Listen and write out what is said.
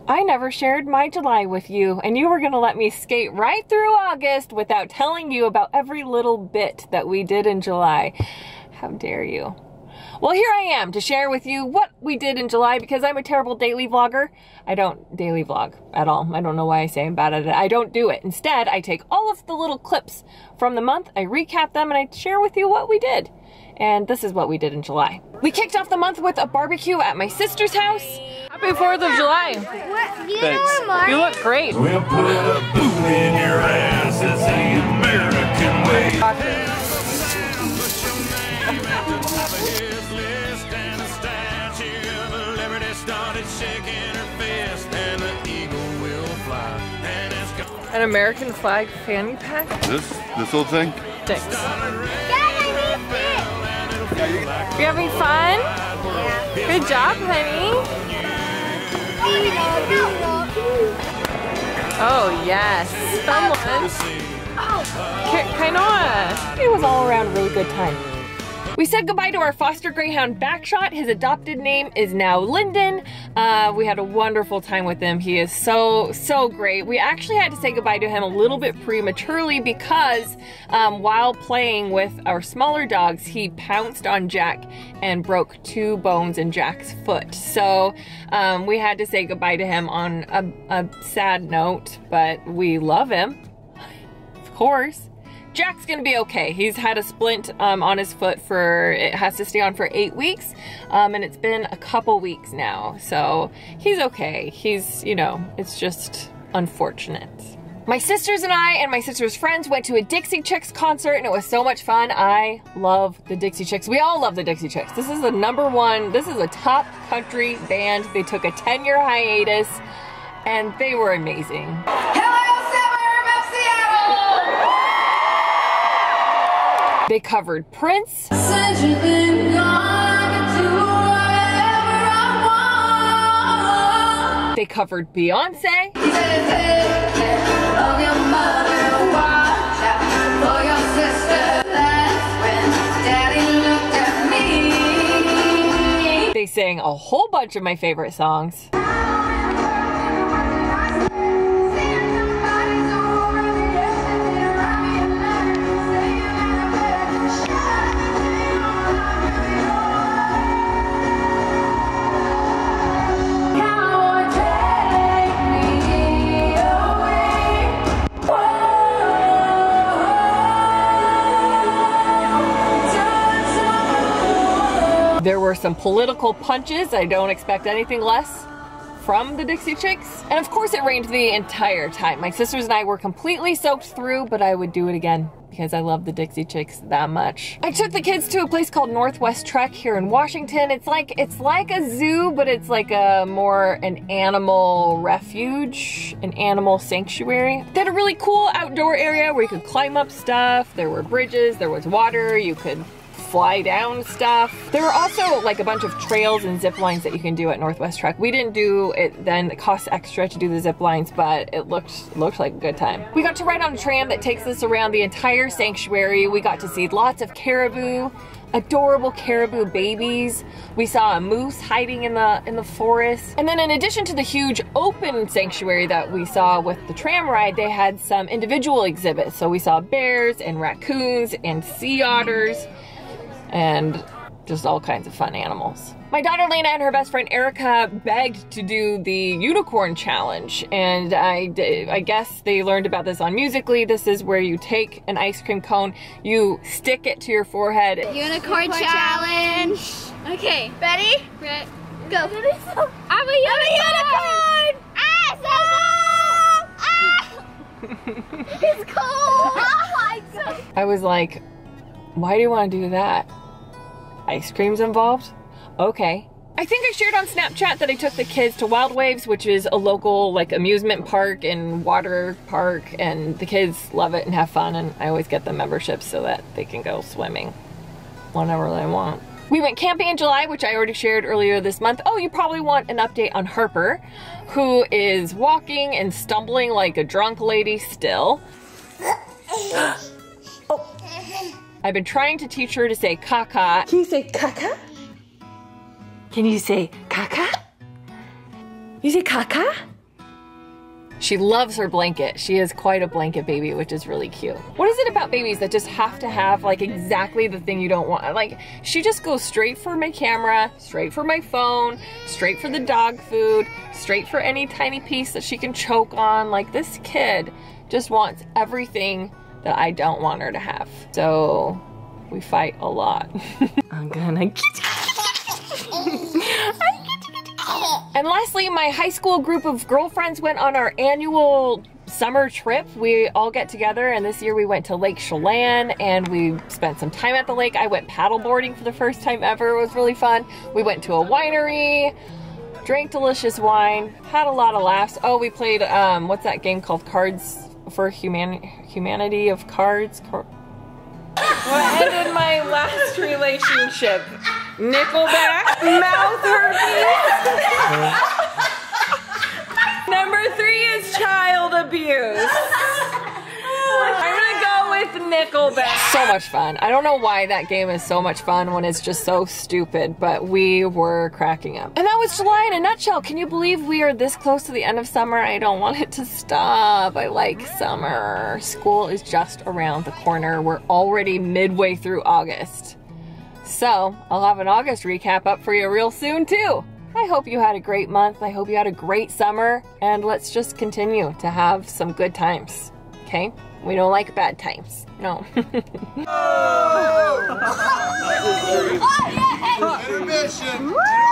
I never shared my July with you, and you were gonna let me skate right through August without telling you about every little bit that we did in July. How dare you? Well, here I am to share with you what we did in July because I'm a terrible daily vlogger. I don't daily vlog at all. I don't know why I say I'm bad at it. I don't do it. Instead, I take all of the little clips from the month, I recap them, and I share with you what we did. And this is what we did in July. We kicked off the month with a barbecue at my sister's house. Happy 4th of July. Thanks. You look great. We'll put a boot in your ass, it's the American way. An American flag fanny pack? This old thing? Thanks. Yeah, You having fun? Yeah. Good job, honey. Oh yes, someone. Kainoa. It was all around a really good time. We said goodbye to our foster greyhound Backshot. His adopted name is now Lyndon. We had a wonderful time with him. He is so great. We actually had to say goodbye to him a little bit prematurely because while playing with our smaller dogs, he pounced on Jack and broke 2 bones in Jack's foot. So we had to say goodbye to him on a sad note, but we love him, of course. Jack's gonna be okay. He's had a splint on his foot it has to stay on for 8 weeks, and it's been a couple weeks now, so he's okay. He's, you know, it's just unfortunate. My sisters and I and my sister's friends went to a Dixie Chicks concert, and it was so much fun. I love the Dixie Chicks. We all love the Dixie Chicks. This is the #1, this is a top country band. They took a 10-year hiatus, and they were amazing. They covered Prince. They covered Beyonce. They sang a whole bunch of my favorite songs. There were some political punches. I don't expect anything less from the Dixie Chicks. And of course it rained the entire time. My sisters and I were completely soaked through, but I would do it again because I love the Dixie Chicks that much. I took the kids to a place called Northwest Trek here in Washington. It's like a zoo, but it's like an animal refuge, an animal sanctuary. They had a really cool outdoor area where you could climb up stuff. There were bridges, there was water, you could fly down stuff. There were also like a bunch of trails and zip lines that you can do at Northwest Trek. We didn't do it then, it costs extra to do the zip lines, but it looked like a good time. We got to ride on a tram that takes us around the entire sanctuary. We got to see lots of caribou, adorable caribou babies. We saw a moose hiding in the forest. And then in addition to the huge open sanctuary that we saw with the tram ride, they had some individual exhibits. So we saw bears and raccoons and sea otters and just all kinds of fun animals. My daughter Lena and her best friend Erica begged to do the unicorn challenge, and I guess they learned about this on Musical.ly. This is where you take an ice cream cone, you stick it to your forehead. Unicorn challenge. Okay, ready? Go. I'm a unicorn! It's cold! I was like, why do you want to do that? Ice cream's involved? Okay. I think I shared on Snapchat that I took the kids to Wild Waves, which is a local like amusement park and water park, and the kids love it and have fun, and I always get them memberships so that they can go swimming whenever they want. We went camping in July, which I already shared earlier this month. Oh, you probably want an update on Harper, who is walking and stumbling like a drunk lady still. Oh. I've been trying to teach her to say caca. Can you say caca? Can you say caca? You say caca? She loves her blanket. She is quite a blanket baby, which is really cute. What is it about babies that just have to have like exactly the thing you don't want? Like, she just goes straight for my camera, straight for my phone, straight for the dog food, straight for any tiny piece that she can choke on. Like, this kid just wants everything that I don't want her to have. So we fight a lot. I'm gonna And lastly, my high school group of girlfriends went on our annual summer trip. We all get together, and this year we went to Lake Chelan and we spent some time at the lake. I went paddleboarding for the first time ever. It was really fun. We went to a winery, drank delicious wine, had a lot of laughs. Oh, we played, what's that game called? Cards for Humanity of Cards? What ended my last relationship? Nickelback, mouth herpes. Number 3 is child abuse. I'm gonna go with Nickelback. So much fun. I don't know why that game is so much fun when it's just so stupid, but we were cracking up. And that was July in a nutshell. Can you believe we are this close to the end of summer? I don't want it to stop. I like summer. School is just around the corner. We're already midway through August. So I'll have an August recap up for you real soon too. I hope you had a great month. I hope you had a great summer, and let's just continue to have some good times, okay? We don't like bad times, no. Intermission.